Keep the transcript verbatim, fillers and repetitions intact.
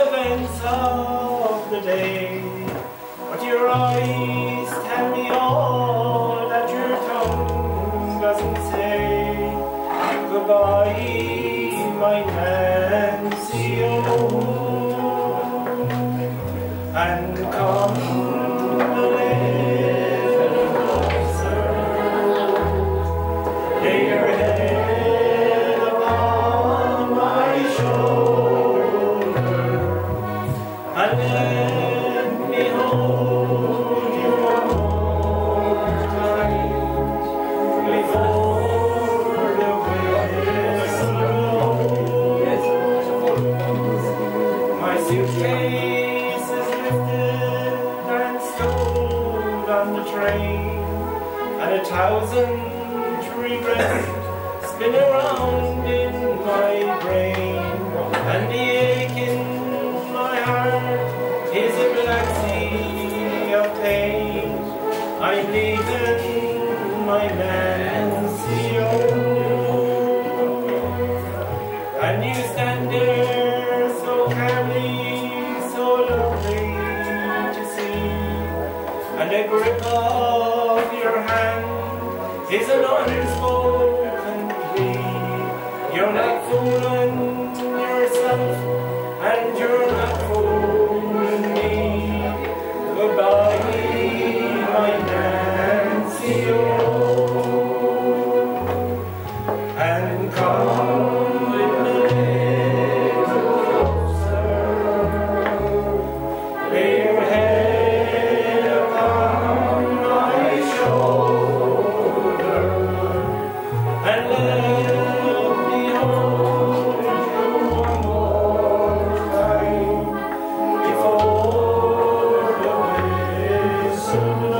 events of the day. But your eyes tell me all that your tongue doesn't say. Goodbye, my Nancy, oh, and come a little closer. Lay your head upon my shoulder and let me hold you one more time before the whistle blows. My suitcase is lifted and stowed on the train, and a thousand regrets spin around in my brain, and the ache in my heart is a black sea of pain. I'm leaving my Nancy, oh, and you stand there so calmly, so lovely to see, and the grip of your hand is an unspoken plea. You're not fooling yourself, and you're not fooling me. Goodbye, my Nancy, oh, and come a little closer. Lay your head upon my shoulder and let me hold you one more time before the whistle blows.